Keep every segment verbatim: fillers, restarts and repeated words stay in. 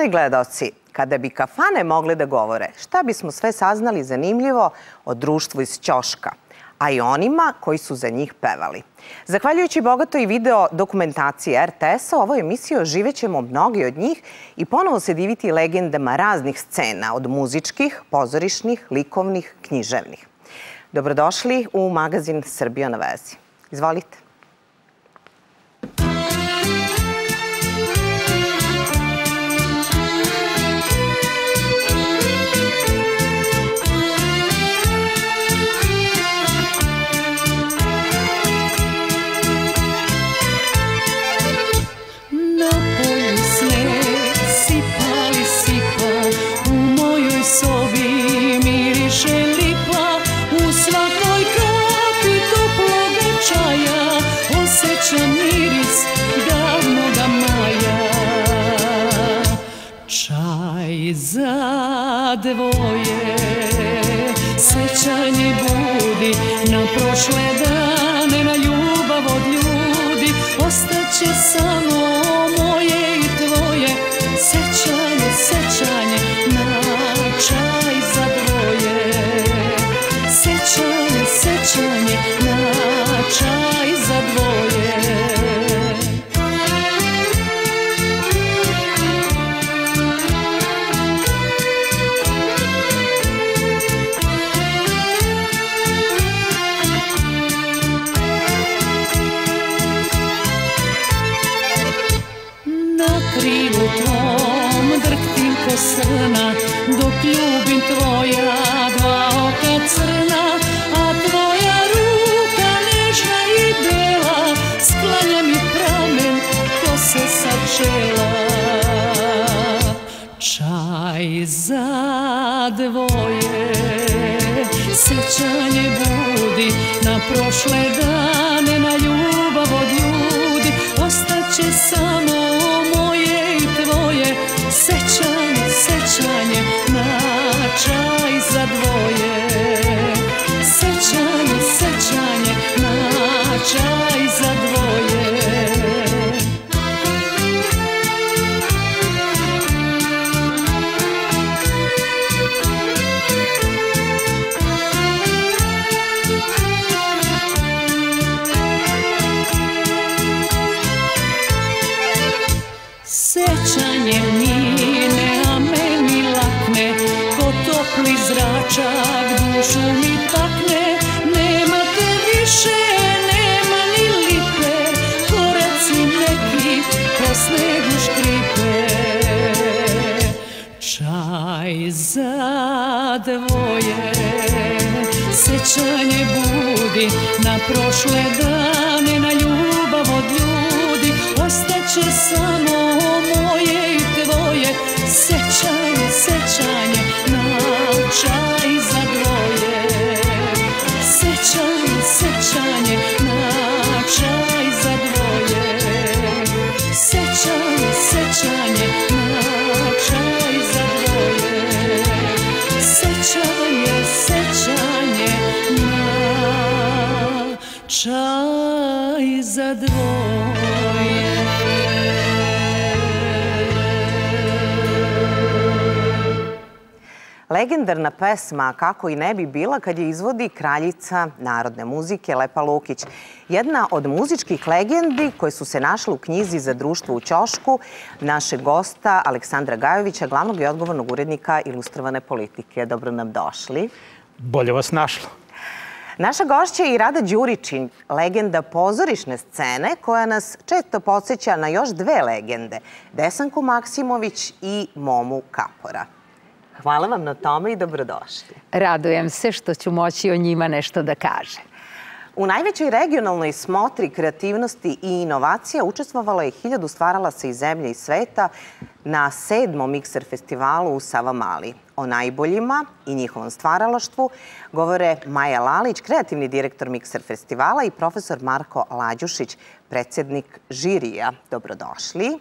Poštovani gledaoci, kada bi kafane mogle da govore, šta bismo sve saznali zanimljivo o društvu iz ćoška, a i onima koji su za njih pevali. Zahvaljujući bogatoj video dokumentaciji R T S-a, u ovoj emisiji oživećemo mnogi od njih i ponovo se diviti legendama raznih scena, od muzičkih, pozorišnih, likovnih, književnih. Dobrodošli u magazin Srbija na vezi. Izvolite. Za dvoje sećanje budi na prošle dane, na ljubav od ljudi. Ostaće samo moje i tvoje sećanje, sećanje na čaj za dvoje. Sećanje, sećanje na čaj za dvoje. Krilu tvom drhtim ko srna, dok ljubim tvoja dva oka crna, a tvoja ruka nežna i bela sklanja mi pramen ko se sa čela. Čaj za dvoje sećanje budi na prošle dane, na ljubav od ljudi. Ostaće samo sećanje, sećanje na čaj za dvoje. Sećanje, sećanje na čaj za dvoje. Sećanje mine, a meni lakne, ko topli zračak dušu mi takne. Nema te više, nema ni lipe, koraci neki po snegu škripe. Čaj za dvoje sećanje budi na prošle dane, na ljubav od ljudi. Ostaće samo moje i tvoje sećanje, sećanje na čaj za dvoje. Sećanje, sećanje na čaj za dvoje. Sećanje, sećanje na čaj za dvoje. Sećanje, sećanje na čaj za dvoje. Legendarna pesma Kako i ne bi bila kad je izvodi kraljica narodne muzike Lepa Lukić. Jedna od muzičkih legendi koje su se našle u knjizi za društvo u ćošku našeg gosta Aleksandra Gajovića, glavnog i odgovornog urednika Ilustrovane politike. Dobro nam došli. Bolje vas našlo. Naša gošća je i Rada Đuričin, legenda pozorišne scene koja nas često podsjeća na još dve legende, Desanku Maksimović i Momu Kapora. Hvala vam na tome i dobrodošli. Radujem se što ću moći o njima nešto da kažem. U najvećoj regionalnoj smotri kreativnosti i inovacija učestvovalo je hiljadu stvaralaca iz zemlje i sveta na sedmom Mikser festivalu u Savamali. O najboljima i njihovom stvaralaštvu govore Maja Lalić, kreativni direktor Mikser festivala, i profesor Marko Lađušić, predsjednik žirija. Dobrodošli.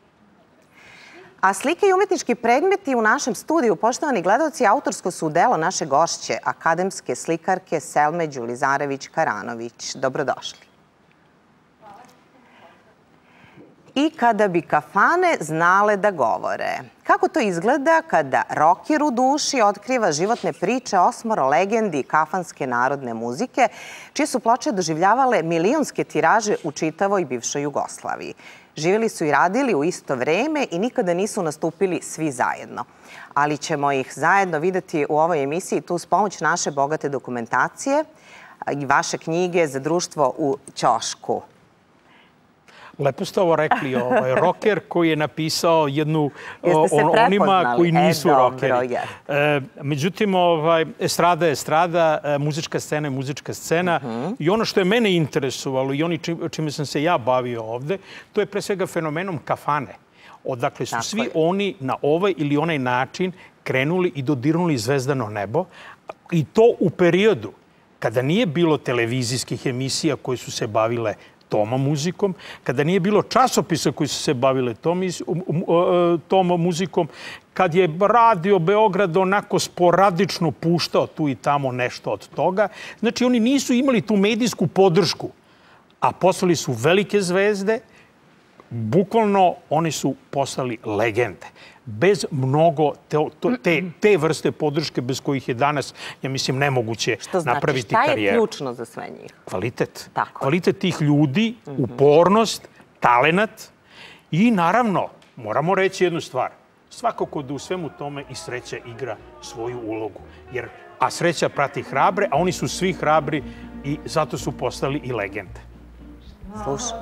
A slike i umetnički predmeti u našem studiju, poštovani gledaoci, autorsko su delo naše gošće, akademske slikarke Selme Đulizarević-Karanović. Dobrodošli. i kada bi kafane znale da govore. Kako to izgleda kada roker u duši otkriva životne priče osmoro legendi kafanske narodne muzike, čije su ploče doživljavale milionske tiraže u čitavoj bivšoj Jugoslaviji. Živjeli su i radili u isto vreme i nikada nisu nastupili svi zajedno. Ali ćemo ih zajedno videti u ovoj emisiji tu s pomoć naše bogate dokumentacije i vaše knjige za društvo u ćošku. Lepo ste ovo rekli, roker koji je napisao jednu onima koji nisu rokeri. Međutim, estrada je estrada, muzička scena je muzička scena i ono što je mene interesovalo i ono čime sam se ja bavio ovde, to je pre svega fenomenom kafane. Odakle su svi oni na ovaj ili onaj način krenuli i dodirnuli zvezdano nebo i to u periodu kada nije bilo televizijskih emisija koje su se bavile tom muzikom, kada nije bilo časopisa koji su se bavile tom muzikom, kad je radio Beograd onako sporadično puštao tu i tamo nešto od toga. Znači, oni nisu imali tu medijsku podršku, a poslali su velike zvezde, bukvalno oni su postali legende. Bez mnogo te vrste podrške bez kojih je danas, ja mislim, nemoguće napraviti karijeru. Šta je ključno za sve njih? Kvalitet. Kvalitet tih ljudi, upornost, talenat i naravno, moramo reći jednu stvar. Svakako da u svemu tome i sreća igra svoju ulogu. A sreća prati hrabre, a oni su svi hrabri i zato su postali i legende. Slušaj.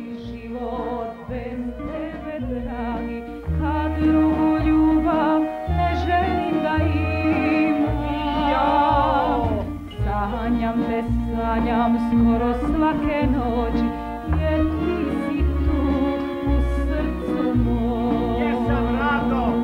Drugu ljubav ne želim da imam. Sanjam te, sanjam skoro svake noći, jer ti si tu u srcu mom. Jesam, Rado!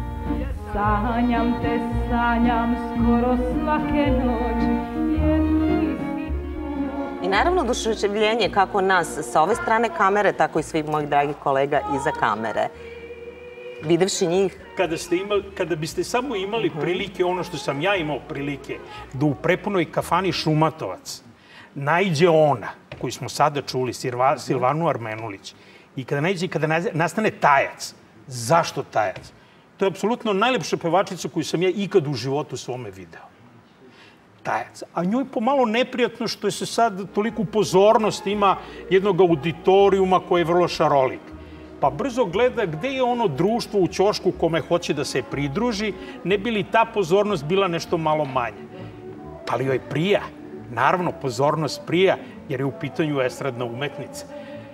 Sanjam te, sanjam skoro svake noći, jer ti si tu. I naravno oduševljenje kako nas sa ove strane kamere, tako i svih mojih dragih kolega iza kamere. Videvši njih? Kada biste samo imali prilike, ono što sam ja imao prilike, da u prepunoj kafani Šumatovac najđe ona, koju smo sada čuli, Silvanu Armenulić, i kada nastane Tajac. Zašto Tajac? To je apsolutno najlepša pevačica koju sam ja ikad u životu svome video. Tajac. A njoj pomalo neprijatno što se sad toliko pozornost ima jednog auditorijuma koji je vrlo šarolik. Pa brzo gleda gde je ono društvo u ćošku kome hoće da se pridruži, ne bi li ta pozornost bila nešto malo manje. Ali joj prija. Naravno, pozornost prija, jer je u pitanju estradna umetnica.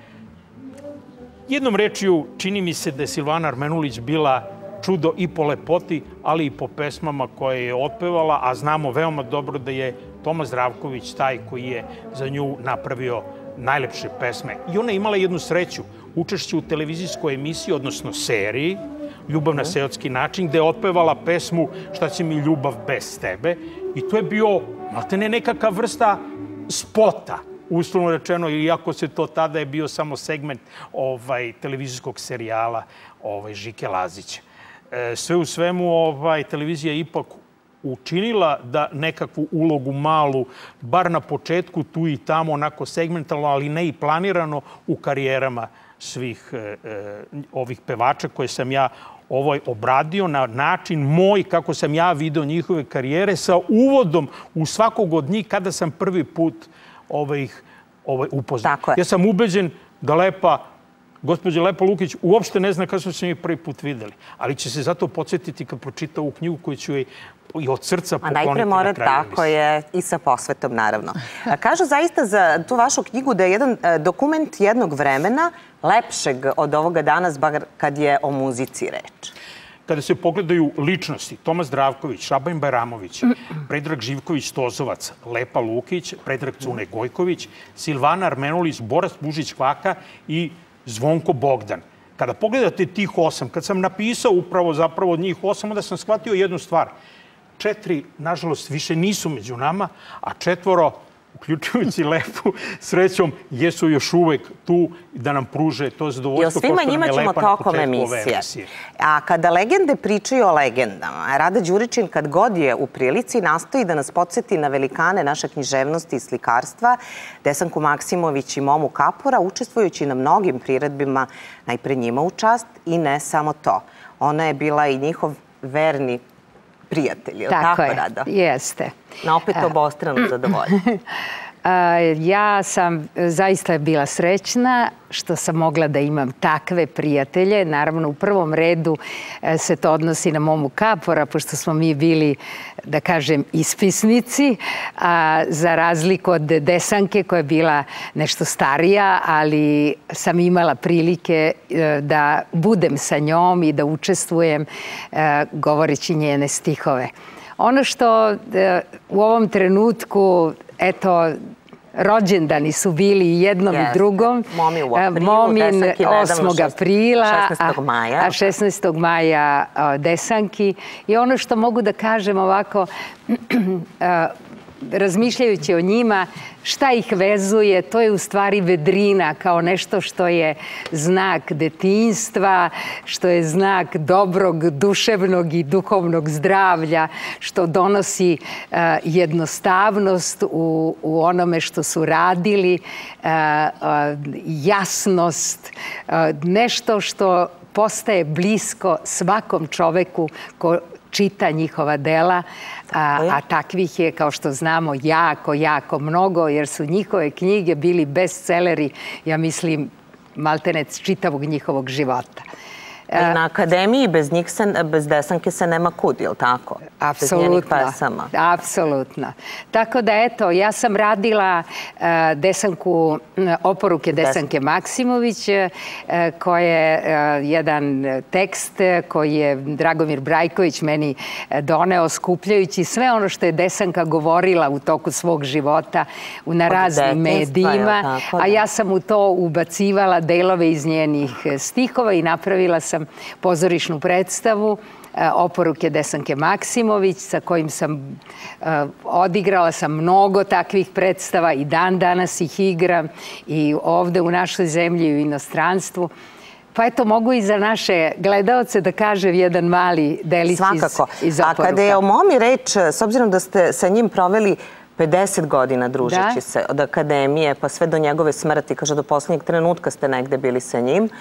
Jednom rečju, čini mi se da je Silvana Armenulić bila čudo i po lepoti, ali i po pesmama koje je otpevala, a znamo veoma dobro da je Toma Zdravković taj koji je za nju napravio najlepše pesme. I ona je imala jednu sreću, učešće u televizijskoj emisiji, odnosno seriji, Ljubav na seotski način, gde je otpevala pesmu Šta će mi ljubav bez tebe. I to je bio, maltene, nekakva vrsta spota, uslovno rečeno, iako se to tada je bio samo segment televizijskog serijala Žike Lazića. Sve u svemu, televizija je ipak učinila da nekakvu ulogu malu, bar na početku, tu i tamo, onako segmentalno, ali ne i planirano, u karijerama svih ovih pevača koje sam ja obradio na način moj, kako sam ja video njihove karijere, sa uvodom u svakog od njih kada sam prvi put ih upoznao. Ja sam ubeđen da Lepa, gospođa Lepa Lukić, uopšte ne zna kada smo se mi prvi put videli, ali će se zato podsjetiti kad pročita ovu knjigu koju ću joj i od srca pokloniti na kraju emisije. A najpre mora tako je i sa posvetom, naravno. Kažu zaista za tu vašu knjigu da je jedan dokument jednog vremena lepšeg od ovoga danas, bar kad je o muzici reč. Kada se pogledaju ličnosti, Toma Zdravković, Šaban Bajramović, Predrag Živković-Tozovac, Lepa Lukić, Predrag Cune Gojković, Silvana Armenulić, Boras Bužić-Kvaka i Zvonko Bogdan. Kada pogledate tih osam, kad sam napisao upravo zapravo od njih osam, onda sam shvatio jednu stvar. Četiri, nažalost, više nisu među nama, a četvoro, uključujući lepu srećom, jesu još uvek tu da nam pruže to zadovoljstvo. I o svima njima ćemo tokom emisije. A kada legende pričaju o legendama, Rada Đuričin kad god je u prilici nastoji da nas podsjeti na velikane naše književnosti i slikarstva, Desanku Maksimović i Momu Kapora, učestvujući na mnogim priredbima, najpre njima u čast i ne samo to. Ona je bila i njihov verni prijatelj, je li tako, Rado? Jeste. Na opet obostrano zadovoljstvo. Ja sam zaista bila srećna što sam mogla da imam takve prijatelje. Naravno, u prvom redu se to odnosi na Momu Kapora, pošto smo mi bili, da kažem, ispisnici, a za razliku od Desanke koja je bila nešto starija, ali sam imala prilike da budem sa njom i da učestvujem govoreći njene stihove. Ono što u ovom trenutku, eto, rođendani su bili jednom i drugom. Momi u aprilu, Momin Desanki nedavno osmog aprila, šesnaestog maja. A šesnaestog maja Desanki. I ono što mogu da kažem ovako, razmišljajući o njima, šta ih vezuje, to je u stvari vedrina kao nešto što je znak detinjstva, što je znak dobrog duševnog i duhovnog zdravlja, što donosi uh, jednostavnost u, u onome što su radili, uh, uh, jasnost, uh, nešto što postaje blisko svakom čoveku ko čita njihova dela, a, a takvih je, kao što znamo, jako, jako mnogo, jer su njihove knjige bili bestseleri, ja mislim, maltenec čitavog njihovog života. Na akademiji bez njih se, bez Desanke se nema kud, je li tako? Apsolutno. Apsolutno. Tako da, eto, ja sam radila uh, Desanku, oporuke Desanke Maksimović, uh, koja je uh, jedan tekst koji je Dragomir Brajković meni doneo skupljajući sve ono što je Desanka govorila u toku svog života na raznim medijima, a ja sam u to ubacivala delove iz njenih stihova i napravila sam pozorišnu predstavu Oporuke Desanke Maksimović, sa kojim sam odigrala sam mnogo takvih predstava i dan danas ih igram i ovde u našoj zemlji i u inostranstvu. Pa eto, mogu i za naše gledaoce da kažem jedan mali delić iz Oporuka. A kada je o Momi reč, s obzirom da ste sa njim proveli pedeset godina družeći se od akademije pa sve do njegove smrti, kaže do posljednjeg trenutka ste negde bili sa njim.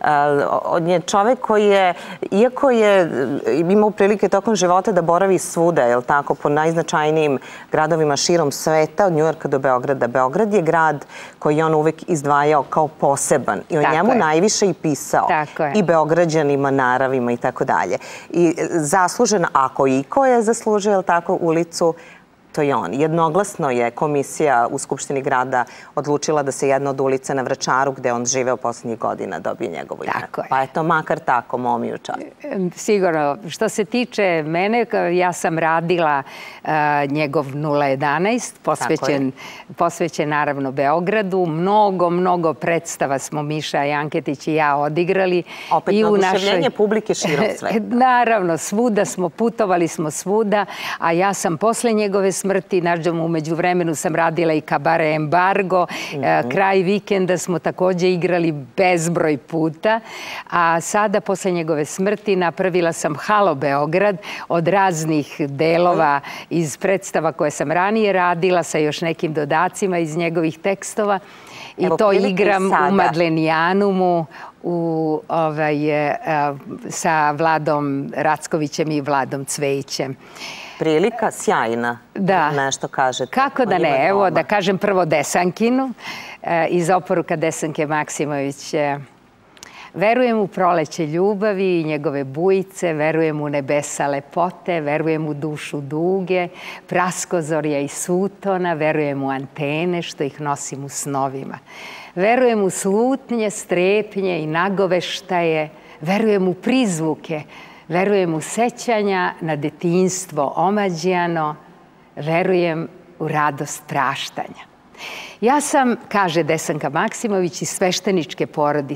On je čovek koji je, iako je imao prilike tokom života da boravi svuda, je li tako, po najznačajnijim gradovima širom sveta, od Njujorka do Beograda. Beograd je grad koji je on uvek izdvajao kao poseban i o njemu najviše i pisao. I Beograđanima, naravima i tako dalje. I zaslužen, ako iko je zaslužio, je li tako, ulicu, to je on. Jednoglasno je komisija u Skupštini grada odlučila da se jedna od ulica na Vračaru, gde on živeo poslednjih godina, dobije njegovo ime. Pa eto, makar tako, Momi u čast. Sigurno. Što se tiče mene, ja sam radila njegov nula jedanaest, posvećen naravno Beogradu. Mnogo, mnogo predstava smo Miša Janketić i ja odigrali. Opet na oduševljenje publike širom sveta. Naravno, svuda smo, putovali smo svuda, a ja sam posle njegove smrti, nađem, umeđu vremenu sam radila i Kabare Embargo, kraj vikenda smo takođe igrali bezbroj puta, a sada, posle njegove smrti, napravila sam Halo Beograd od raznih delova iz predstava koje sam ranije radila sa još nekim dodacima iz njegovih tekstova i to igram u Madlenijanumu sa Vladom Rackovićem i Vladom Cvejićem. Prilika sjajna, nešto kažete. Kako da ne, evo da kažem prvo Desankinu iz Oporuka Desanke Maksimović. Verujem u proleće ljubavi i njegove bujice, verujem u nebesa lepote, verujem u dušu duge, praskozorja i sutona, verujem u antene što ih nosim u snovima. Verujem u slutnje, strepnje i nagoveštaje, verujem u prizvuke, verujem u sećanja na detinjstvo omađijano, verujem u radost praštanja. Ja sam, kaže Desanka Maksimović, iz svešteničke porodice.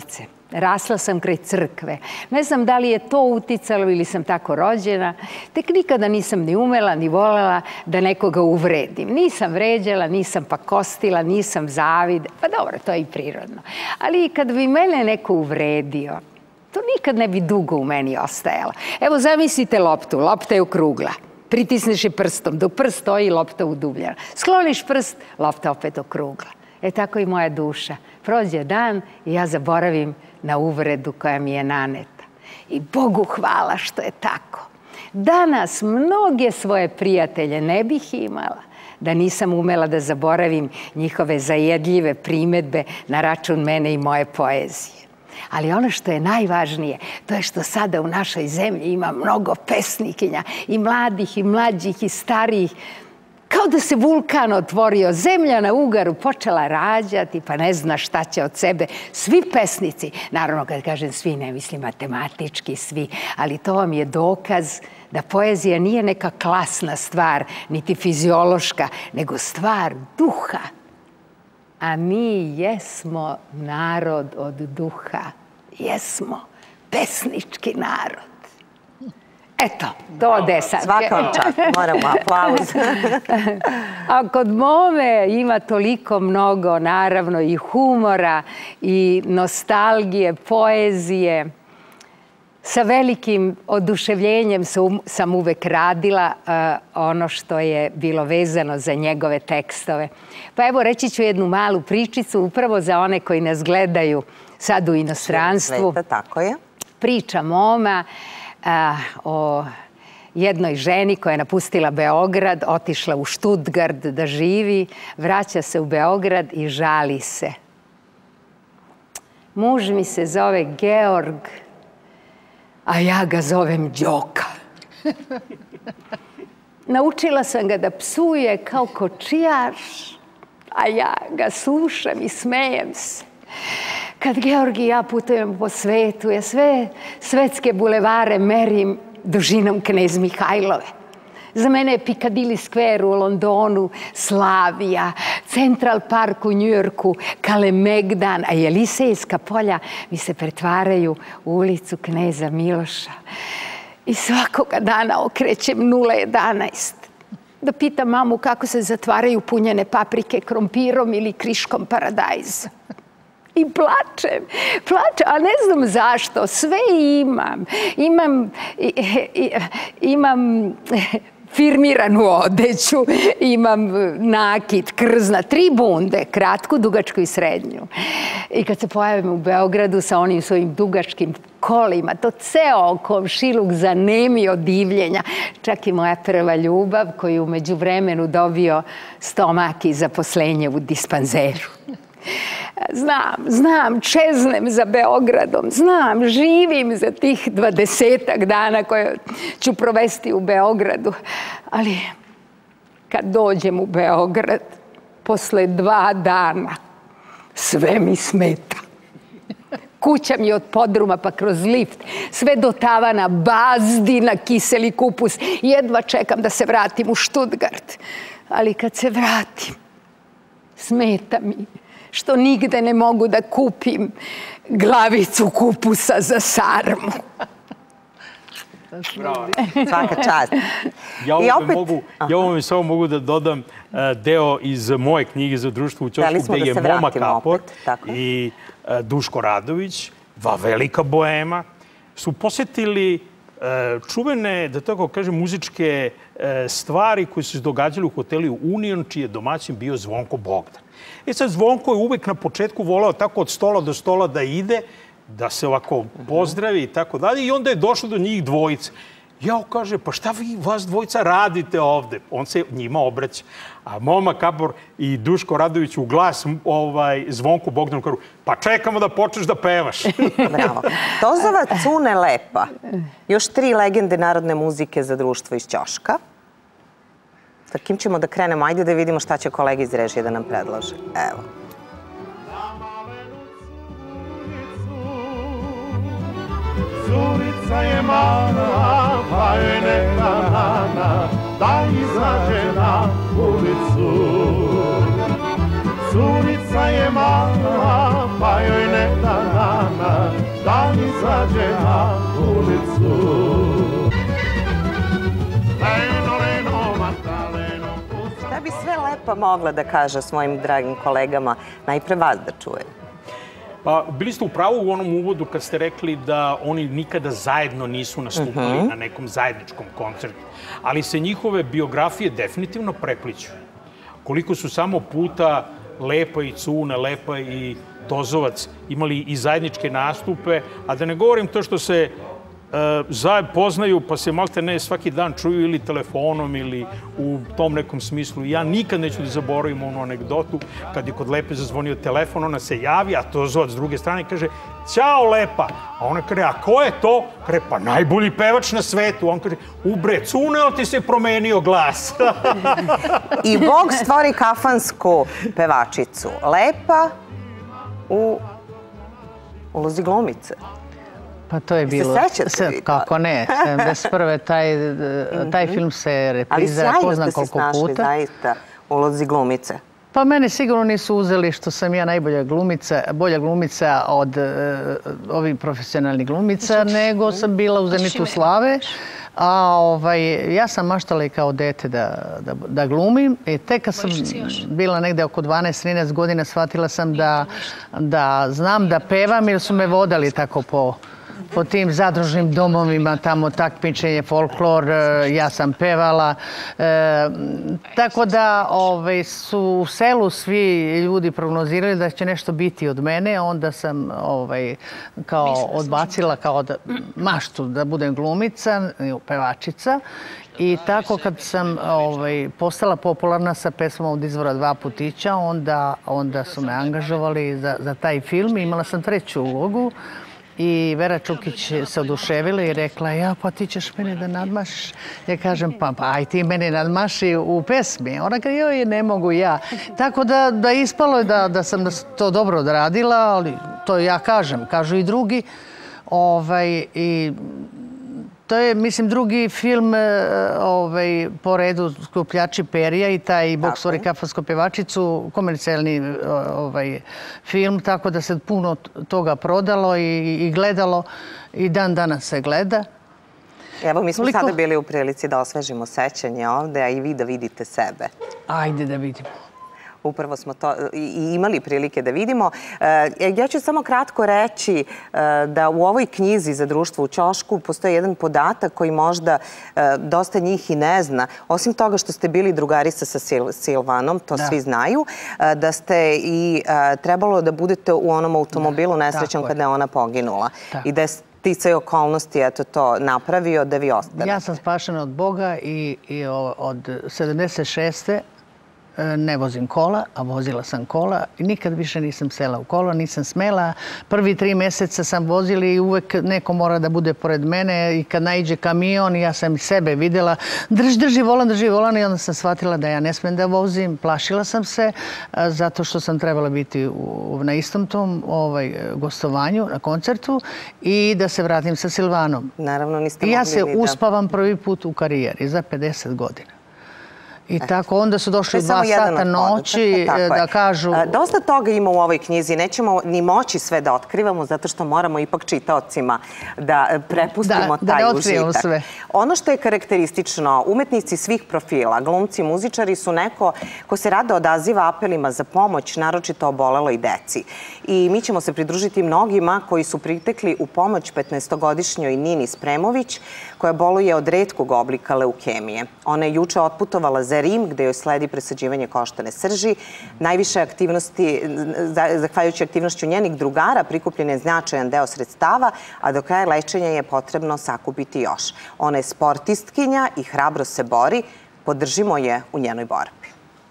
Rasla sam kraj crkve. Ne znam da li je to uticalo ili sam tako rođena. Tek nikada nisam ni umela, ni volela da nekoga uvredim. Nisam vređala, nisam pakostila, nisam zavide. Pa dobro, to je i prirodno. Ali kad bi mene neko uvredio, to nikad ne bi dugo u meni ostajalo. Evo, zamislite loptu. Lopta je okrugla. Pritisneš je prstom. Dok prst stoji, lopta udubljena. Skloniš prst, lopta opet okrugla. E tako i moja duša. Prođe dan i ja zaboravim na uvredu koja mi je naneta. I Bogu hvala što je tako. Danas mnoge svoje prijatelje ne bih imala da nisam umela da zaboravim njihove zajedljive primedbe na račun mene i moje poezije. Ali ono što je najvažnije, to je što sada u našoj zemlji ima mnogo pesnikinja, i mladih, i mlađih, i starijih. Kao da se vulkan otvorio, zemlja na ugaru počela rađati, pa ne zna šta će od sebe. Svi pesnici, naravno kad kažem svi, ne mislim matematički svi, ali to vam je dokaz da poezija nije neka klasna stvar, niti fiziološka, nego stvar duha. A mi jesmo narod od duha. Jesmo pesnički narod. Eto, to ode sad. Svaka vam čast, moramo aplauz. A kod mome ima toliko mnogo, naravno, i humora, i nostalgije, poezije. Sa velikim oduševljenjem sam uvek radila ono što je bilo vezano za njegove tekstove. Pa evo, reći ću jednu malu pričicu, upravo za one koji nas gledaju sad u inostranstvu. Sveta, tako je. Priča moma o jednoj ženi koja je napustila Beograd, otišla u Štutgart da živi, vraća se u Beograd i žali se. Muž mi se zove Georg, a ja ga zovem Đoka. Naučila sam ga da psuje kao kočijaš, a ja ga slušam i smejem se. Kad Georg i ja putujemo po svetu, ja sve svetske bulevare merim dužinom Knez Mihajlove. Za mene je Piccadilly Square u Londonu, Slavija, Central Park u Njujorku, Kalemegdan, a Jelisejska polja mi se pretvaraju u ulicu Kneza Miloša. I svakoga dana okrećem nula jedanaest. Da pitam mamu kako se zatvaraju punjene paprike krompirom ili kriškom paradajza. I plačem, plačem, a ne znam zašto, sve imam. Imam, imam firmiranu odeću, imam nakit, krzna, tri bunde, kratku, dugačku i srednju. I kad se pojavim u Beogradu sa onim svojim dugačkim kolima, to ceo komšiluk zanemi od divljenja. Čak i moja prva ljubav koju umeđu vremenu dobio stomak i zaposlenje u dispanzeru. Znam, znam, čeznem za Beogradom, znam, živim za tih dvadesetak dana koje ću provesti u Beogradu. Ali kad dođem u Beograd, posle dva dana, sve mi smeta. Kuća mi od podruma pa kroz lift, sve do tavana, bazdi na kiseli kupus. Jedva čekam da se vratim u Štutgart. Ali kad se vratim, smeta mi što nigde ne mogu da kupim glavicu kupusa za sarmu. Svaka čast. Ja ovome samo mogu da dodam deo iz moje knjige za društvo u ćošku gde je Moma Kapor i Duško Radović, dva velika boema, su posetili čuvene, da tako kažem, muzičke stvari koje su se događali u hotelu Union, čiji je domaćin bio Zvonko Bogdan. E sad, Zvonko je uvek na početku voleo tako od stola do stola da ide, da se ovako pozdravi i tako dalje, i onda je došlo do njih dvojice. Jao, kaže, pa šta vi, vas dvojica, radite ovde? On se njima obraća. A Moma Kapor i Duško Radović u glas Zvonku Bogdanu kažu, pa čekamo da počneš da pevaš. Bravo. Tozova Cune Lepa. Još tri legende narodne muzike za društvo iz ćoška. Sa kim ćemo da krenemo? Ajde da vidimo šta će kolege iz režije da nam predlože. Evo. Curica je mala, pa joj neka nana, da izađe na ulicu. Curica je mala, pa joj neka nana, izađe na ulicu. Šta bi sve Lepa mogla da kaže svojim dragim kolegama? Najpre vas da čuje. Pa, bili ste u pravu u onom uvodu kad ste rekli da oni nikada zajedno nisu nastupali na nekom zajedničkom koncertu, ali se njihove biografije definitivno prepliću. Koliko su samo puta Lepa i Cuna, Lepa i Tozovac imali i zajedničke nastupe, a da ne govorim to što se zajedno poznaju, pa se malte ne svaki dan čuju ili telefonom ili u tom nekom smislu. Ja nikad neću da zaboravim onu anegdotu kad je kod Lepe zazvonio telefon, ona se javi, a Tozovac s druge strane kaže "Ćao Lepa", a ona kaže "A ko je to?" Kaže "Pa najbolji pevač na svetu". On kaže "Ubre, Cune, ali ti se promenio glas." I Bog stvori kafansku pevačicu. Lepa u ulozi glumice. Pa to je bilo... Se sećate vi? Kako ne, sedamdeset prve taj film se reprizira ko zna koliko puta. Ali sjajno ste se snašli, zaista, u ulozi glumice. Pa mene sigurno nisu uzeli što sam ja najbolja glumica, bolja glumica od ovih profesionalnih glumica, nego sam bila u zenitu slave. A ja sam maštala i kao dete da glumim. I tek kad sam bila negde oko dvanaest trinaest godina shvatila sam da znam da pevam jer su me vodali tako po po tim zadružnim domovima, tamo takmičenje, folklor, ja sam pevala. Tako da su u selu svi ljudi prognozirali da će nešto biti od mene, onda sam kao odbacila kao maštu da budem glumica, pevačica. I tako kad sam postala popularna sa pesmom Od izvora dva putića, onda su me angažovali za taj film. Imala sam treću ulogu. I Vera Čukić se oduševila i rekla, ja, pa ti ćeš mene da nadmašiš. Ja kažem, pa aj ti mene nadmaši u pesmi. Ona kaže, joj, ne mogu ja. Tako da ispalo je da sam to dobro odradila, ali to ja kažem, kažu i drugi. I to je, mislim, drugi film po redu Skupljači perija i taj Bog stvori kafansku pevačicu, komercijalni film, tako da se puno toga prodalo i gledalo i dan danas se gleda. Evo, mi smo sada bili u prilici da osvežimo sećanje ovde, a i vi da vidite sebe. Ajde da vidimo. Upravo smo to i imali prilike da vidimo. Ja ću samo kratko reći da u ovoj knjizi za društvo u ćošku postoji jedan podatak koji možda dosta njih i ne zna. Osim toga što ste bili drugari sa Silvanom, to svi znaju, da ste i trebalo da budete u onom automobilu nesrećom kada je ona poginula. I da je sticaj okolnosti to napravio da vi ostane. Ja sam spašena od Boga i od sedamdeset šeste ne vozim kola, a vozila sam kola i nikad više nisam sela u kola, nisam smela. Prvi tri meseca sam vozila i uvek neko mora da bude pored mene i kad naiđe kamion ja sam sebe videla drži, drži volan, drži volan i onda sam shvatila da ja ne smem da vozim. Plašila sam se zato što sam trebala biti na istom tom gostovanju, na koncertu i da se vratim sa Silvanom. Naravno, niste mogli i ja se uspavam prvi put u karijeri za pedeset godina. I tako, onda su došli dva sata noći da kažu... Dosta toga ima u ovoj knjizi. Nećemo ni moći sve da otkrivamo, zato što moramo ipak čitaocima da prepustimo taj užitak. Ono što je karakteristično, umetnici svih profila, glumci, muzičari su neko ko se rado odaziva apelima za pomoć, naročito oboleloj deci. I mi ćemo se pridružiti mnogima koji su pritekli u pomoć petnaestogodišnjoj Nini Spremović, koja boluje od retkog oblika leukemije. Ona je juče otputovala za Rim, gde joj sledi presađivanje koštane srži. Najviše aktivnosti, zahvaljujući aktivnošću njenih drugara, prikupljen je značajan deo sredstava, a do kraja lečenja je potrebno sakupiti još. Ona je sportistkinja i hrabro se bori. Podržimo je u njenoj borbi.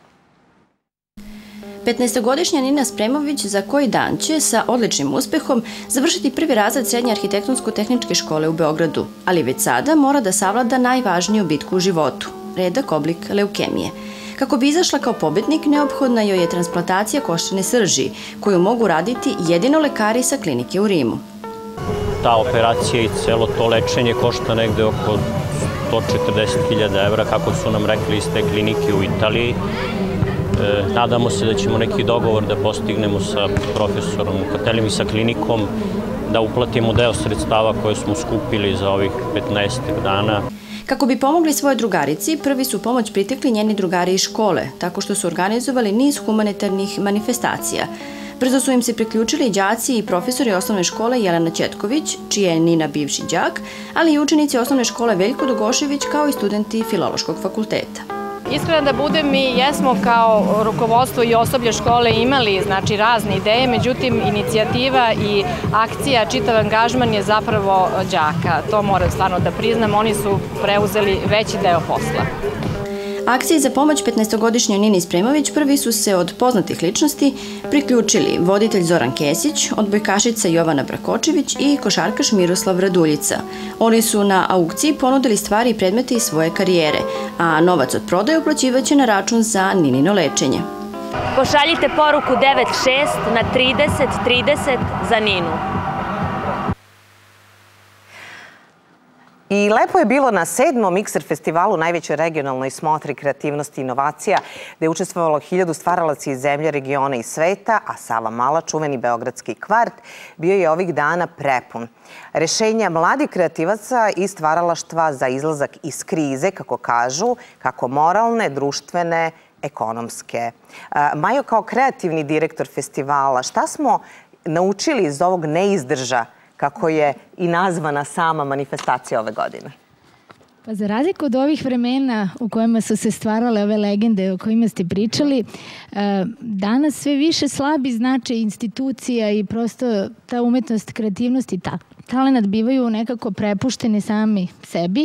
petnaestogodišnja Nina Spremović za koji dan će sa odličnim uspehom završiti prvi razred Srednje arhitektonsko-tehničke škole u Beogradu, ali već sada mora da savlada najvažniju bitku u životu – redak oblik leukemije. Kako bi izašla kao pobednik, neophodna joj je transplantacija koštane srži, koju mogu raditi jedino lekari sa klinike u Rimu. Ta operacija i celo to lečenje košta negde oko sto četrdeset hiljada evra, kako su nam rekli iz te klinike u Italiji. Nadamo se da ćemo neki dogovor da postignemo sa profesorom Katelim i sa klinikom, da uplatimo deo sredstava koje smo skupili za ovih petnaest dana. Kako bi pomogli svojoj drugarici, prvi su pomoć pritekli njeni drugari iz škole, tako što su organizovali niz humanitarnih manifestacija. Brzo su im se priključili i đaci i profesori osnovne škole Jelena Ćetković, čija je Nina bivši đak, ali i učenici osnovne škole Veljko Dogošević, kao i studenti Filološkog fakulteta. Iskreno da budem, mi jesmo kao rukovodstvo i osoblje škole imali znači razne ideje, međutim inicijativa i akcija, čitav angažman je zapravo đaka. To moram stvarno da priznam, oni su preuzeli veći deo posla. Akciji za pomoć petnaestogodišnjoj Nini Spremović prvi su se od poznatih ličnosti priključili voditelj Zoran Kesić, odbojkašica Jovana Brakočević i košarkaš Miroslav Raduljica. Oni su na aukciji ponudili stvari i predmete iz svoje karijere, a novac od prodaje uplaćivaće na račun za Ninino lečenje. Pošaljite poruku devet šest na trideset trideset za Ninu. I lepo je bilo na sedmom Mikser festivalu, najvećoj regionalnoj smotri kreativnosti i inovacija, gde je učestvovalo hiljadu stvaralaca iz zemlje, regiona i sveta, a Savamala, čuveni beogradski kvart, bio je ovih dana prepun rešenja mladih kreativaca i stvaralaštva za izlazak iz krize, kako kažu, kako moralne, društvene, ekonomske. Majo, kao kreativni direktor festivala, šta smo naučili iz ovog neizdrža, kako je i nazvana sama manifestacija ove godine? Pa za razliku od ovih vremena u kojima su se stvarale ove legende o kojima ste pričali, danas sve više slabi značaj institucija i prosto ta umetnost, kreativnost i ta talenat bivaju nekako prepušteni sami sebi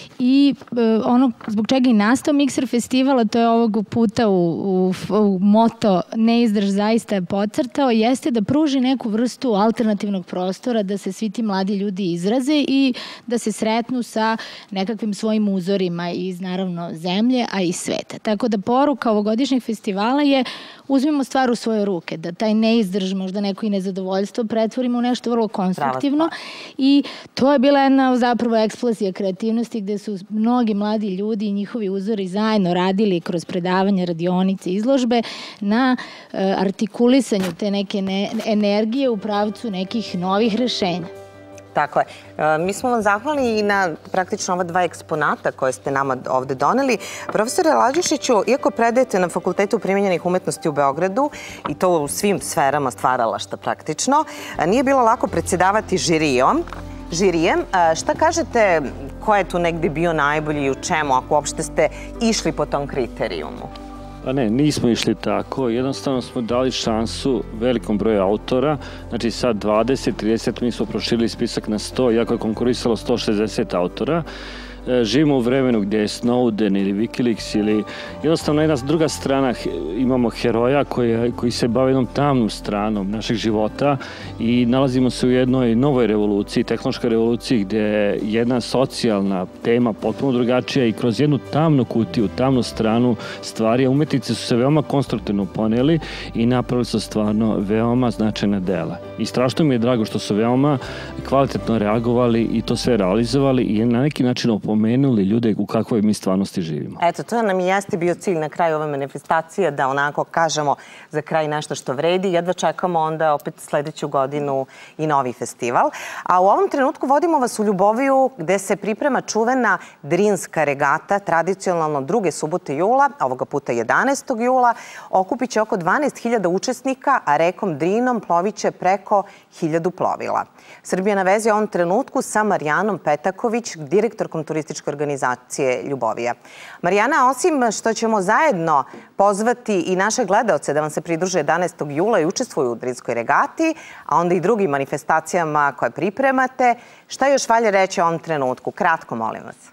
i ono zbog čega i nastao Mikser festivala, to je ovog puta u, u, u moto neizdrž zaista je podcrtao, jeste da pruži neku vrstu alternativnog prostora da se svi ti mladi ljudi izraze i da se sretnu sa nekakvim svojim uzorima iz naravno zemlje, a i sveta. Tako da poruka ovogodišnjeg festivala je uzmimo stvar u svoje ruke, da taj neizdrž, možda neko i nezadovoljstvo pretvorimo u nešto vrlo konstruktivno i to je bila jedna zapravo eksplozija kreativnosti gde su mnogi mladi ljudi i njihovi uzori zajedno radili kroz predavanja, radionice, izložbe na artikulisanju te neke energije u pravcu nekih novih rešenja. Tako je. Mi smo vam zahvalni i na praktično ova dva eksponata koje ste nama ovde doneli. Profesore Lađušiću, iako predajete na Fakultetu primenjenih umetnosti u Beogradu i to u svim sferama stvaralašta praktično, nije bilo lako predsjedavati žirijom. Žirijem. Šta kažete, ko je tu negde bio najbolji i u čemu, ako uopšte ste išli po tom kriterijumu? Pa ne, nismo išli tako. Jednostavno smo dali šansu velikom broju autora. Znači sad dvadeset trideset, mi smo proširili spisak na sto, iako je konkurisalo sto šezdeset autora. Živimo u vremenu gdje je Snowden ili Wikileaks ili jednostavno jedna druga strana, imamo heroja koji, koji se bave jednom tamnom stranom našeg života i nalazimo se u jednoj novoj revoluciji, tehnološkoj revoluciji gdje je jedna socijalna tema potpuno drugačija i kroz jednu tamnu kutiju, tamnu stranu stvari, umetnici su se veoma konstruktivno poneli i napravili su stvarno veoma značajna dela. I strašno mi je drago što su veoma kvalitetno reagovali i to sve realizovali i na neki način opomenuli ljude u kakvoj mi stvarnosti živimo. Eto, to nam i jeste bio cilj na kraju ove manifestacije, da onako kažemo za kraj nešto što vredi. Jedva čekamo onda opet sledeću godinu i novi festival. A u ovom trenutku vodimo vas u Ljuboviju gde se priprema čuvena Drinska regata, tradicionalno druge subote jula, ovoga puta jedanaestog jula. Okupit će oko dvanaest hiljada učesnika, a rekom Drinom plovit će preko hiljadu plovila. Srbija na vezi u ovom trenutku sa Marijanom Petaković, direktorkom turističke organizacije Ljubovija. Marijana, osim što ćemo zajedno pozvati i naše gledaoce da vam se pridruže jedanaestog jula i učestvuju u Drinskoj regati, a onda i drugim manifestacijama koje pripremate, šta još valja reći u ovom trenutku? Kratko, molim vas.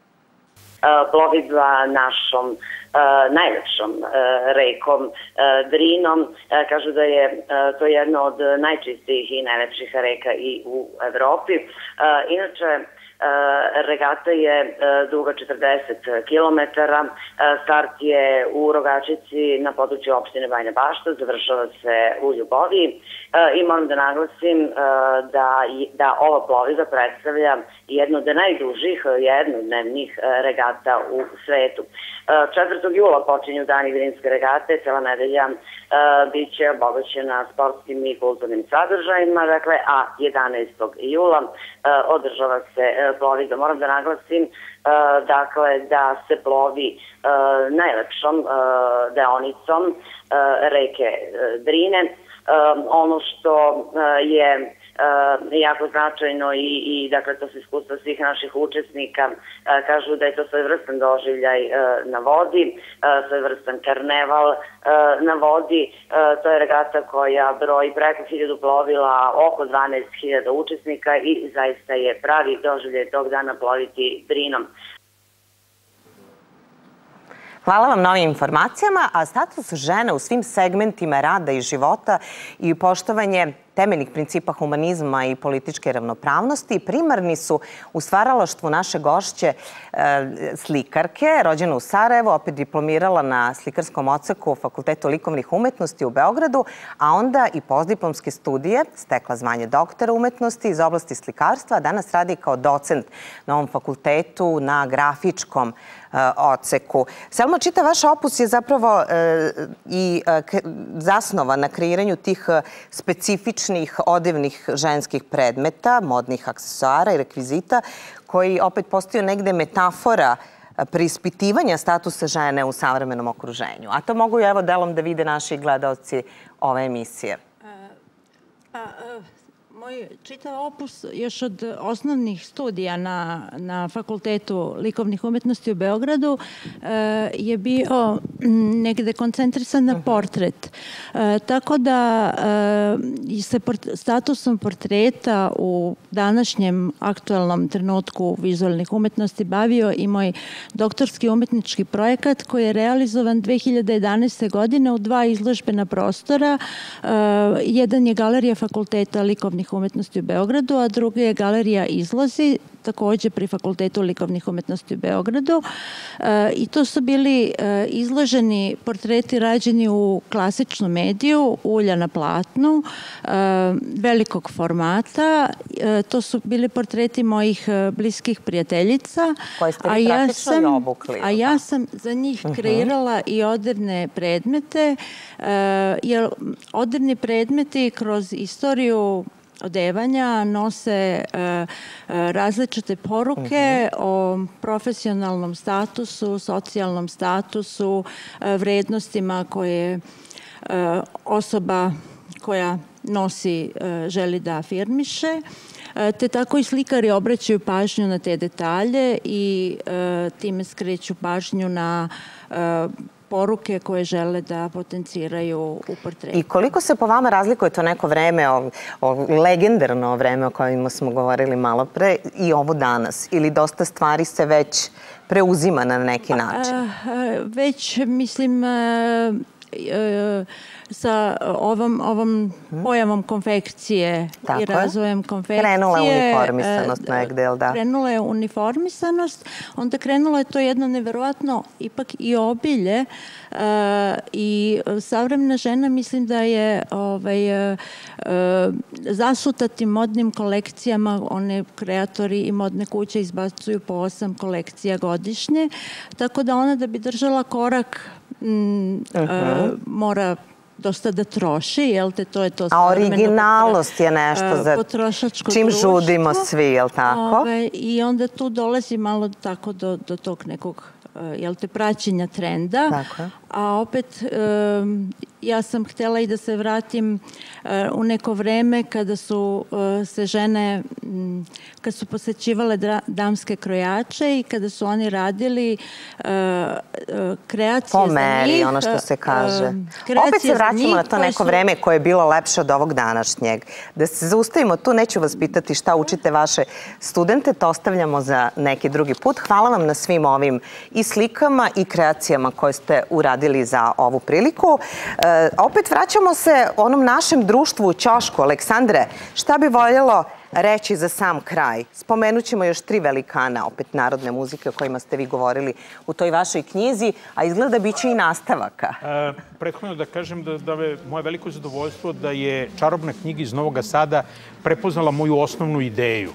Plovidba našom najlepšom rekom Drinom. Kažu da je to jedna od najčistijih i najlepših reka i u Evropi. Inače, Regata je duga četrdeset kilometara, start je u Rogačici na području opštine Bajina Bašta, završava se u Ljuboviji i moram da naglasim da, da ova plovidba predstavlja jednu od najdužih jednodnevnih regata u svetu. četvrtog jula počinju dani Vinske regate, cela nedelja bit će obogaćena sportskim i kulturnim sadržajima, dakle, a jedanaestog jula održava se plovidba. Moram da naglasim dakle, da se plovi najlepšom deonicom reke Drine. Ono što je jako značajno i, i dakle, to se iskustva svih naših učesnika kažu da je to svojevrstan doživljaj na vodi, svojevrstan karneval na vodi. To je regata koja broji preko hiljadu plovila, oko dvanaest hiljada učesnika i zaista je pravi doživljaj tog dana ploviti Drinom. Hvala vam na ovim informacijama, a status žene u svim segmentima rada i života i poštovanje temeljnih principa humanizma i političke ravnopravnosti primarni su u stvaralaštvu naše gošće slikarke, rođena u Sarajevu, opet diplomirala na slikarskom odseku Fakultetu likovnih umetnosti u Beogradu, a onda i postdiplomske studije, stekla zvanje doktora umetnosti iz oblasti slikarstva, a danas radi kao docent na ovom fakultetu na grafičkom odseku. Selma, čitav vaš opus je zapravo i zasnovan na kreiranju tih specifičnih odevnih ženskih predmeta, modnih aksesuara i rekvizita, koji opet postaju negde metafora preispitivanja statusa žene u savremenom okruženju. A to mogu evo delom da vide naši gledaoci ove emisije. Moj čitav opus još od osnovnih studija na, na Fakultetu likovnih umetnosti u Beogradu je bio negde koncentrisan na portret. Tako da se statusom portreta u današnjem aktualnom trenutku vizualnih umetnosti bavio i moj doktorski umetnički projekat koji je realizovan dve hiljade jedanaeste. godine u dva izložbena prostora. Jedan je Galerija Fakulteta likovnih umetnosti u Beogradu, a drugi je Galerija Izlozi, takođe pri Fakultetu likovnih umetnosti u Beogradu. I to su bili izloženi portreti rađeni u klasičnu mediju, ulja na platnu, velikog formata. To su bili portreti mojih bliskih prijateljica. Koje ste vi praktično i obukli. A ja sam za njih kreirala i odevne predmete, jer odevni predmeti kroz istoriju odevanja nose različite poruke o profesionalnom statusu, socijalnom statusu, vrednostima koje osoba koja nosi želi da afirmiše. Te tako i slikari obraćaju pažnju na te detalje i time skreću pažnju na poruke koje žele da potenciraju u portretu. I koliko se po vama razlikuje to neko vreme, o legendarno vreme o kojima smo govorili malo pre i ovo danas? Ili dosta stvari se već preuzima na neki način? Već, mislim, sa ovom, ovom pojavom konfekcije i razvojem konfekcije. Krenula je uniformisanost negde, jel da? Krenula je uniformisanost, onda krenulo je to jedno neverovatno ipak i obilje i savremena žena mislim da je ovaj, zasuta tim modnim kolekcijama, one kreatori i modne kuće izbacuju po osam kolekcija godišnje, tako da ona da bi držala korak m, a, mora dosta da troši, jel te, to je to... A originalnost je nešto za čim žudimo svi, jel tako? I onda tu dolazi malo tako do, do tog nekog, jel te, praćenja trenda. Tako je. A opet, ja sam htjela i da se vratim u neko vreme kada su se žene, kad su posećivale damske krojače i kada su oni radili kreacije za njih. Po meri, ono što se kaže. Opet se vraćamo na to neko vreme koje je bilo lepše od ovog današnjeg. Da se zaustavimo tu, neću vas pitati šta učite vaše studente, to ostavljamo za neki drugi put. Hvala vam na svim ovim i slikama i kreacijama koje ste uradili za ovu priliku. E, opet vraćamo se onom našem društvu u ćošku. Aleksandre, šta bi voljelo reći za sam kraj? Spomenut ćemo još tri velikana, opet narodne muzike o kojima ste vi govorili u toj vašoj knjizi, a izgleda bit će i nastavaka. Prethodno da kažem da je moje veliko zadovoljstvo da je čarobna knjiga iz Novog Sada prepoznala moju osnovnu ideju.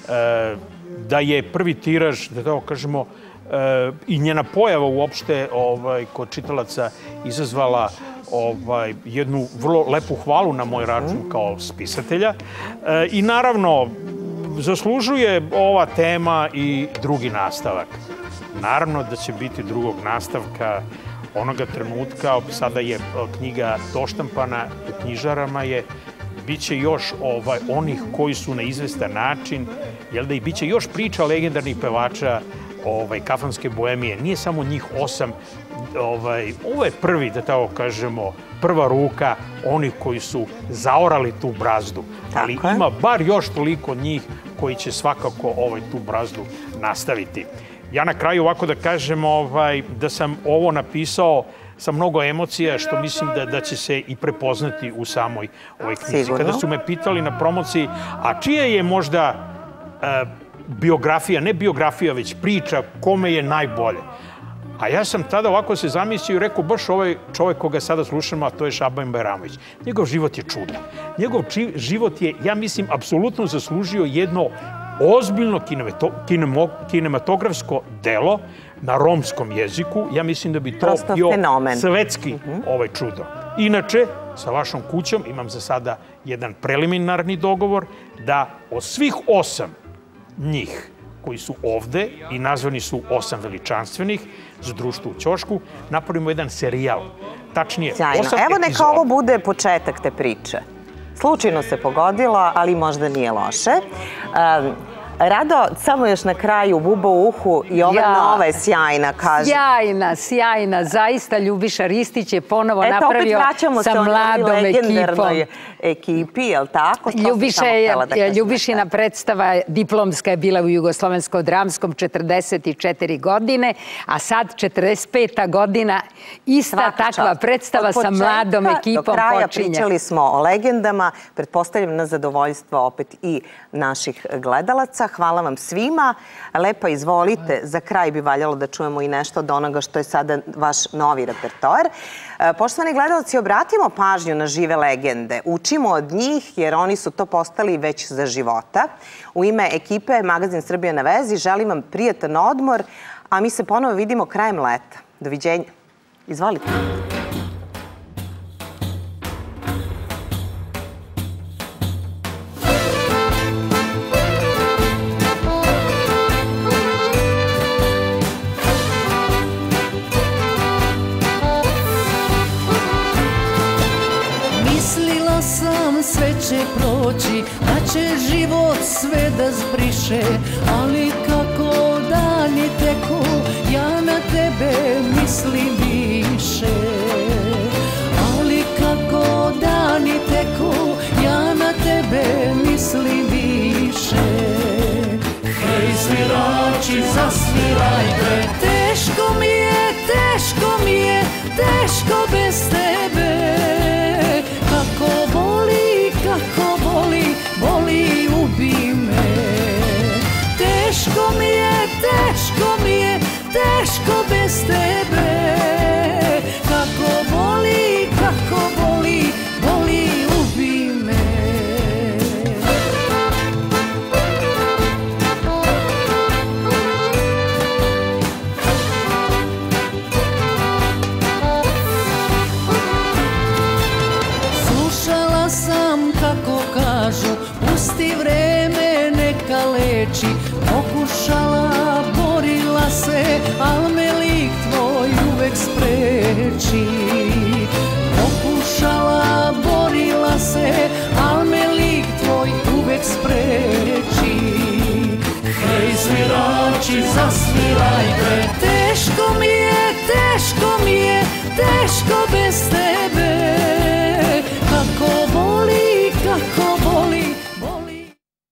Da je prvi tiraž, da tako kažemo, i njena pojava uopšte kod čitalaca izazvala jednu vrlo lepu hvalu na moj račun kao spisatelja. I naravno, zaslužuje ova tema i drugi nastavak. Naravno da će biti drugog nastavka onoga trenutka. Sada je knjiga doštampana, u knjižarama je. Biće još onih koji su na izvestan način, jel da i biće još priča legendarnih pevača kafanske boemije. Nije samo njih osam. Ovo je prvi, da tako kažemo, prva ruka onih koji su zaorali tu brazdu. Ali ima bar još toliko njih koji će svakako tu brazdu nastaviti. Ja na kraju ovako da kažem da sam ovo napisao sa mnogo emocija, što mislim da će se i prepoznati u samoj ovoj knjizi. Kada su me pitali na promociji, a čija je možda biografija, ne biografija, već priča, kome je najbolje? A ja sam tada ovako se zamislio i rekao, baš ovaj čovjek koga sada slušamo, a to je Šaban Bajramović. Njegov život je čudan. Njegov život je, ja mislim, apsolutno zaslužio jedno ozbiljno kinematografsko delo na romskom jeziku. Ja mislim da bi to bio svetski čudo. Inače, sa vašom kućom imam za sada jedan preliminarni dogovor da od svih osam njih koji su ovde i nazvani su osam veličanstvenih za društvo u ćošku, napravimo jedan serijal. Tačnije, osam epizoda. Evo neka ovo bude početak te priče. Slučajno se pogodilo, ali možda nije loše. Rado, samo još na kraju, buba u uhu i ova nova je sjajna, kaže. Sjajna, sjajna. Zaista Ljubiša Ristić je ponovo napravio sa mladom ekipom. Ekipi, je li tako? Ljubišina predstava diplomska je bila u Jugoslovensko-dramskom četrdeset četiri godine, a sad četrdeset peta godina ista takva predstava sa mladom ekipom počinje. Do kraja pričali smo o legendama, pretpostavljam na zadovoljstvo opet i naših gledalaca. Hvala vam svima. Lepa, izvolite. Za kraj bi valjalo da čujemo i nešto od onoga što je sada vaš novi repertoar. Poštovani gledalci, obratimo pažnju na žive legende. Učimo od njih jer oni su to postali već za života. U ime ekipe Magazin Srbija na vezi želim vam prijatan odmor, a mi se ponovo vidimo krajem leta. Doviđenja. Izvolite. Sve će proći, da će život sve da zbriše, ali kako dani teku, ja na tebe mislim više. Ali kako dani teku, ja na tebe mislim više. Hej svirači, zasvirajte, teško mi je, teško mi je, teško bez tebe. Kako boli, kako boli, boli, ubi me. Teško mi je, teško mi je, teško bez tebe. Kako boli, kako boli, boli, ubi me. Pusti vreme neka leči, pokušala, borila se, al me lik tvoj uvek spreči. Pokušala, borila se, al me lik tvoj uvek spreči. Hej svirači, zasvirajte, teško mi je, teško mi je, teško bez tebe.